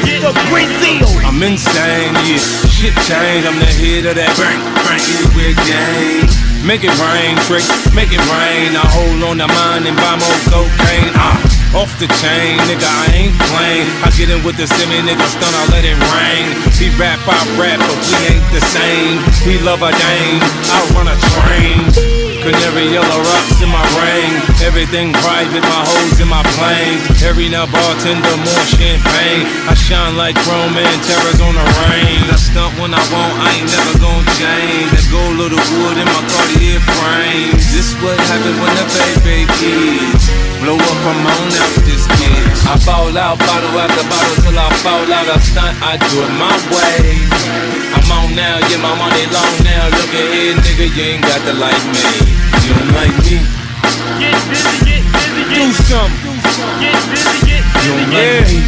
Mr. Brazil. I'm insane, yeah. Shit change, I'm the head of that bank. Anywhere gang. Make it rain, trick, make it rain. I hold on to mine and buy more cocaine. Off the chain, nigga, I ain't playing. I get in with the semi, nigga, stunt, I let it rain. He rap, I rap, but we ain't the same. He love a dame, I run a train. Canary yellow rocks in my ring. Everything private, my hoes in my plane. Harry now bartender, more champagne. I shine like crowman, terrors on the rain. I stunt when I want, I ain't never gon' change. That gold little wood in my cardian frames. This what happened when the baby kids blow up, I'm on out this bitch. I fall out, bottle after bottle till I fall out. I stunt, I do it my way. I'm on now, yeah, my money long now. Look at here, nigga, you ain't got to like me. You don't like me? Get busy, do something. get busy, get busy, You don't like me?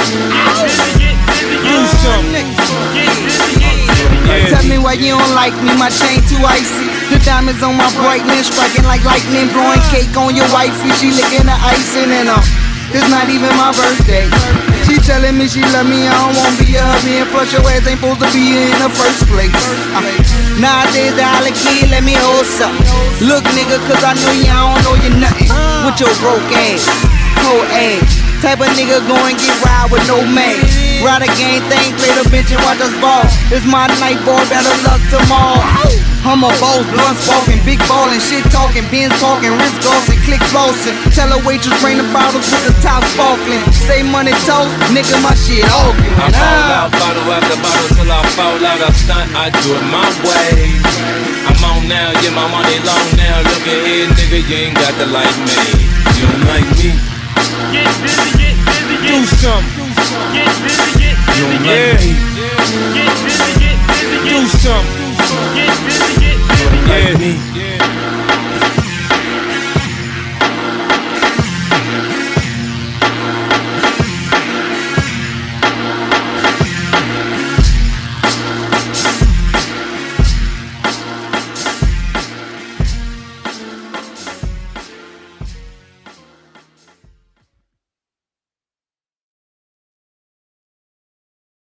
get busy, Do something. get busy. Tell me why you don't like me, my chain too icy. The diamonds on my brightness, striking like lightning. Blowing cake on your wifey, she licking the icing. And it's not even my birthday. She telling me she love me, I don't wanna be a hubby. And plus your ass ain't supposed to be here in the first place. Nowadays the holla kid, let me hold something. Look nigga, cause I know you, I don't know you nothing. With your broke ass, whole ass. Type of nigga go and get ride with no man. Ride a gang thing, play the bench and watch us ball. It's my night, boy, better luck tomorrow. I'm a boss, blunt smoking, big ballin', shit talking, Benz talking, wrist glossing, click flossing. Tell a waitress bring the bottles with the top sparkling. Say money toast, nigga, my shit arguing. I fall out, bottle after bottle till I fall out. I stunt, I do it my way. I'm on now, yeah, my money long now. Look at here, nigga, you ain't got to like me. You don't like me? Get busy, do something. get busy, You don't like me? get busy, Do something.